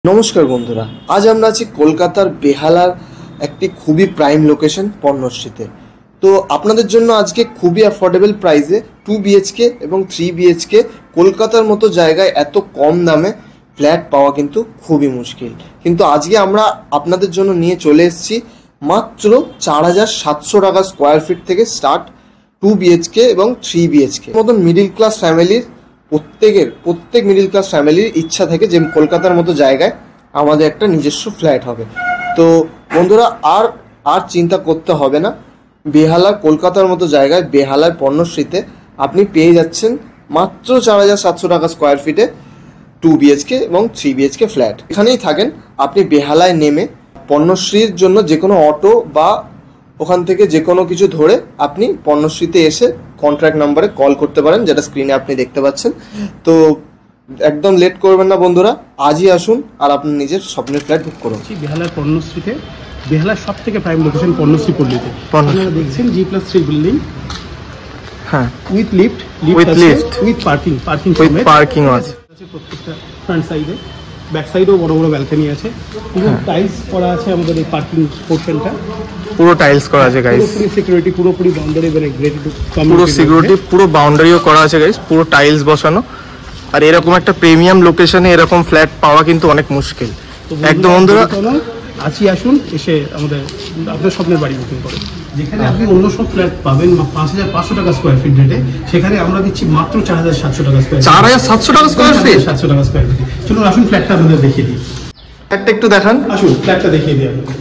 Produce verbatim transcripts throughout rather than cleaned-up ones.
নমস্কার বন্ধুরা, আজ আমরা আছি কলকাতার বেহালার একটি খুবই প্রাইম লোকেশন পর্ণশ্রীতে। তো আপনাদের জন্য আজকে খুবই অ্যাফোর্ডেবল প্রাইসে টু বিএইচকে এবং থ্রি বিএইচকে কলকাতার মতো জায়গায় এত কম দামে ফ্ল্যাট পাওয়া কিন্তু খুবই মুশকিল। কিন্তু আজকে আমরা আপনাদের জন্য নিয়ে চলে এসেছি মাত্র চার হাজার সাতশো টাকা স্কোয়ার ফিট থেকে স্টার্ট টু বিএইচকে এবং থ্রি বিএইচকে মতন মিডিল ক্লাস ফ্যামিলির প্রত্যেকের প্রত্যেক মিডিল ক্লাস ফ্যামিলির ইচ্ছা থাকে যে কলকাতার মতো জায়গায় আমাদের একটা নিজস্ব ফ্ল্যাট হবে। তো বন্ধুরা আর আর চিন্তা করতে হবে না, বেহালা কলকাতার মতো জায়গায় বেহালার পর্ণশ্রীতে আপনি পেয়ে যাচ্ছেন মাত্র চার হাজার সাতশো টাকা স্কোয়ার ফিটে টু বিএইচকে এবং থ্রি বিএইচকে ফ্ল্যাট। এখানেই থাকেন, আপনি বেহালায় নেমে পর্ণশ্রীর জন্য যে কোনো অটো বা ওখান থেকে যে কোনো কিছু ধরে আপনি পর্ণশ্রীতে এসে কন্ট্রাক্ট নাম্বারে কল করতে পারেন, যেটা স্ক্রিনে আপনি দেখতে পাচ্ছেন। তো একদম লেট করবেন না বন্ধুরা, আজই আসুন আর আপনার নিজের স্বপ্নের ফ্ল্যাট বুক করুন। বেহালার পর্ণশ্রীতে, বেহালার সব থেকে প্রাইম লোকেশন পর্ণশ্রী পল্লীতে আপনারা দেখছেন জি প্লাস থ্রি বিল্ডিং, হ্যাঁ, with lift, with lift, with parking, parking with parking আছে প্রত্যেকটা ফ্রন্ট সাইডে, ব্যাক সাইডেও বড় বড় ব্যালকনি আছে, পুরো টাইলস করা আছে আমাদের এই পার্কিং পোর্শনটা, পুরো টাইলস করা আছে গাইস, পুরো সিকিউরিটি, পুরোপুরি বাউন্ডারি মানে গ্রেডেড, পুরো সিকিউরিটি, পুরো বাউন্ডারিও করা আছে গাইস, পুরো টাইলস বসানো। আর এরকম একটা প্রিমিয়াম লোকেশনে এরকম ফ্ল্যাট পাওয়া কিন্তু অনেক মুশকিল। একদম বন্ধুরা আজই আসুন, এসে আমাদের আপনার স্বপ্নের বাড়ি বুকিং করুন। যেখানে আপনি অন্য সব ফ্ল্যাট পাবেন পাঁচ হাজার পাঁচশো টাকা স্কোয়ার ফিট রেটে, সেখানে আমরা দিচ্ছি মাত্র চার হাজার সাতশো টাকা স্কোয়ার চার হাজার সাতশো টাকা স্কোয়ার ফিট সাতশো টাকা স্কোয়ার ফিট। চলুন আসুন ফ্ল্যাটটা আপনাদের দেখিয়ে দিই, একটা একটু দেখান, আসুন ফ্ল্যাটটা দেখিয়ে দিই আপনাদের।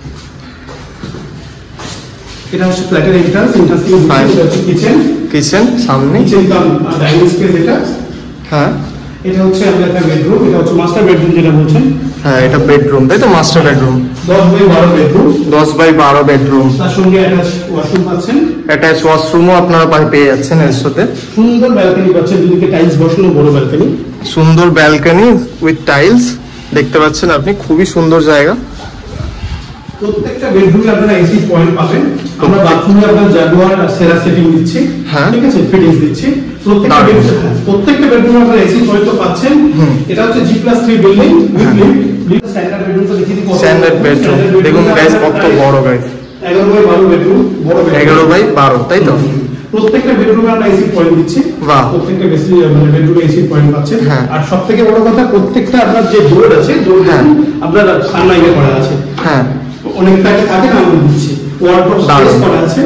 এটা হচ্ছে ফ্ল্যাটের এন্ট্রান্স, এন্ট্রান্স থেকে কিচেন, কিচেন সামনে কিচেন কাম ডাইনিং স্পেস এটা, হ্যাঁ এটা হচ্ছে আমাদের একটা বেডরুম, এটা হচ্ছে মাস্টার বেডরুম যেটা বলছেন, হ্যাঁ এটা বেডরুম, তাই তো মাস্টার বেডরুম, দশ বাই বারো বেডরুম, দশ বাই বারো বেডরুম, তার সঙ্গে অ্যাটাচ ওয়াশরুম পাচ্ছেন, অ্যাটাচ ওয়াশরুমও আপনারা পেয়ে যাচ্ছেন এর সাথে, সুন্দর ব্যালকনি পাচ্ছেন, দুদিকে টাইলস বসানো বড় ব্যালকনি, সুন্দর ব্যালকনি উইথ টাইলস দেখতে পাচ্ছেন আপনি, খুবই সুন্দর জায়গা। প্রত্যেকটা বেডরুমে আপনারা এসি পয়েন্ট পাবেন, আমরা বাথরুমে আপনার জাগুয়ার আর সেরা সেটিং দিচ্ছি, হ্যাঁ ঠিক আছে, ফিটিংস দিচ্ছি প্রত্যেকটা বেডরুমে, প্রত্যেকটা বেডরুমে আপনারা এসি পয়েন্ট পাচ্ছেন। এটা হচ্ছে G plus three building with lift, standard বেডরুমটা দেখিয়ে দিই, স্ট্যান্ডার্ড বেডরুম দেখুন গাইস কত বড় গাইস, এগারো বাই বারো বেডরুম, বড় এগারো বাই বারো, তাই তো প্রত্যেকটা বেডরুমে আমরা এসি পয়েন্ট দিচ্ছি, বাহ প্রত্যেকটা বেসি মানে বেডরুমে এসি পয়েন্ট পাচ্ছেন। আর সবথেকে বড় কথা, প্রত্যেকটা আপনার যে ডোর আছে, ডোর আপনার সানলাইটে করা আছে, হ্যাঁ অনেক ফ্ল্যাটে থাকে না, আমরা দিচ্ছি ওয়ার্ডরোব স্পেস করা আছে,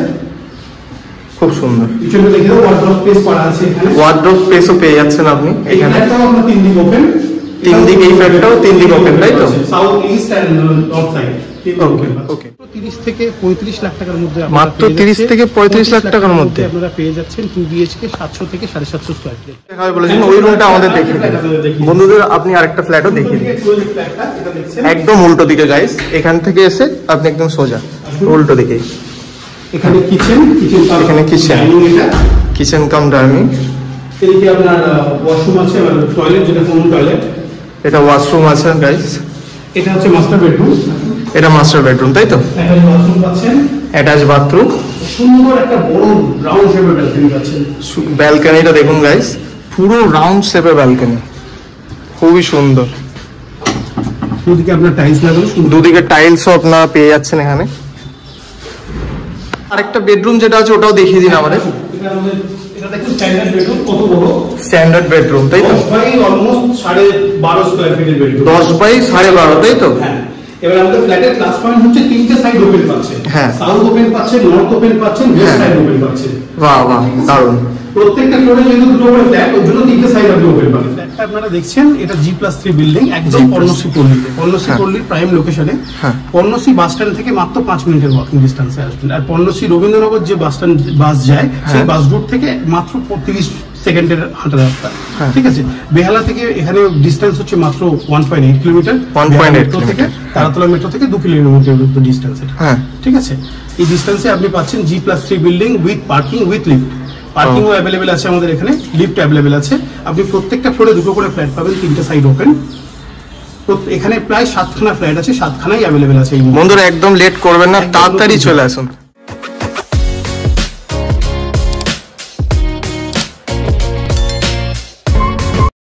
খুব সুন্দর। পিছনে দেখে দাও ওয়ার্ডরোব স্পেস করা আছে, এখানে ওয়ার্ডরোব স্পেসও পেয়ে যাচ্ছেন আপনি। এখানে তো আমরা তিন দিক ওপেন, তিন দিক এই ফ্ল্যাটটাও তিন দিক ওপেন, তাই তো south east and north side okay. তিরিশ থেকে পঁয়ত্রিশ লাখ টাকার মধ্যে, মাত্র তিরিশ থেকে পঁয়ত্রিশ লাখ টাকার মধ্যে আপনারা পেয়ে যাচ্ছেন টু বিএইচকে সাতশো থেকে সাড়ে সাতশো স্কয়ার ফিট। দেখাবে বলেছেন ওই রুমটা আমাদের দেখিয়ে দিন বন্ধুদের, আপনি আরেকটা ফ্ল্যাটও দেখিয়ে দিন, একদম উল্টো দিকে গাইস, এখান থেকে এসে আপনি একদম সোজা উল্টো দিকে, এখানে কিচেন, কিচেন এখানে কিচেন, এটা কিচেন কাম ডাইনিং, এদিকে আপনার ওয়াশরুম আছে, মানে টয়লেট যেটা কমন টয়লেট, এটা ওয়াশরুম আছে গাইস। এটা হচ্ছে মাস্টার বেডরুম, এটা মাস্টার বেডরুম, তাই তো অ্যাটাচ বাথরুম পাচ্ছেন, অ্যাটাচ বাথরুম, সুন্দর একটা বড় রাউন্ড শেপের ব্যালকনি পাচ্ছেন। ব্যালকনিটা দেখুন গাইস, পুরো রাউন্ড শেপের ব্যালকনি, খুবই সুন্দর। দুদিকে আপনার টাইলস লাগানো, দুদিকে টাইলসও আপনারা পেয়ে যাচ্ছেন এখানে। আরেকটা বেডরুম যেটা আছে ওটাও দেখিয়ে দিন আমাদের। এটা দেখুন স্ট্যান্ডার্ড বেডরুম, কত বড় স্ট্যান্ডার্ড বেডরুম, তাই তো দশ বাই অলমোস্ট সাড়ে বারো স্কয়ার ফিটের বেডরুম, দশ বাই সাড়ে বারো, তাই তো হ্যাঁ। এবার আমাদের ফ্ল্যাটের প্লাস পয়েন্ট হচ্ছে তিনটে সাইড ওপেন পাচ্ছেন, হ্যাঁ সাউথ ওপেন পাচ্ছেন, নর্থ ওপেন পাচ্ছেন, ওয়েস্ট সাইড ওপেন পাচ্ছেন, বাহ বাহ দারুণ। প্রত্যেকটা ফ্লোরে যেহেতু দুটো করে ফ্ল্যাট, ওর জন্য তিনটে সাইড আপনি ওপেন পাবেন। ফ্ল্যাটটা আপনারা দেখছেন, এটা জি প্লাস থ্রি বিল্ডিং, একদম পর্ণশ্রী পল্লীতে, পর্ণশ্রী পল্লীর প্রাইম লোকেশনে, পর্ণশ্রী বাস স্ট্যান্ড থেকে মাত্র পাঁচ মিনিটের ওয়াকিং ডিস্টেন্সে আসবেন। আর পর্ণশ্রী রবীন্দ্রনগর যে বাস স্ট্যান্ড বাস যায়, সেই বাস রুট থেকে মাত্র তিরিশ সেকেন্ডের হাঁটা রাস্তা, ঠিক আছে। বেহালা থেকে এখানে ডিস্টেন্স হচ্ছে মাত্র one point eight kilometre, one point eight থেকে তারাতলা মেট্রো থেকে দু কিলোমিটার ডিস্টেন্স, হ্যাঁ ঠিক আছে। এই ডিস্টেন্সে আপনি পাচ্ছেন G plus three building with parking with lift, পার্কিংও অ্যাভেলেবেল আছে আমাদের এখানে, লিফট অ্যাভেলেবেল আছে। আপনি প্রত্যেকটা ফ্লোরে দুটো করে ফ্ল্যাট পাবেন, তিনটে সাইড ওপেন, এখানে প্রায় সাতখানা ফ্ল্যাট আছে, সাতখানাই অ্যাভেলেবেল আছে। বন্ধুরা একদম লেট করবেন না, তাড়াতাড়ি চলে আসুন।